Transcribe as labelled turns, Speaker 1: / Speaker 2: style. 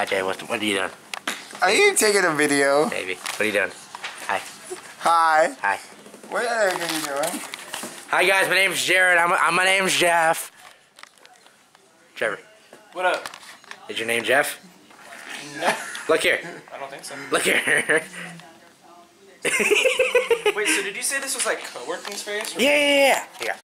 Speaker 1: Jay, what are you doing?
Speaker 2: Are you taking a video?
Speaker 1: Baby, what are you doing? Hi.
Speaker 2: Hi.
Speaker 1: Hi.
Speaker 2: What are you doing?
Speaker 1: Hi guys, my name's Jared. My name's Jeff. Trevor.
Speaker 3: What up?
Speaker 1: Is your name Jeff?
Speaker 3: No.
Speaker 1: Look here.
Speaker 3: I don't think so.
Speaker 1: Look here.
Speaker 3: Wait, so did you say this was like co-working space?
Speaker 1: Yeah.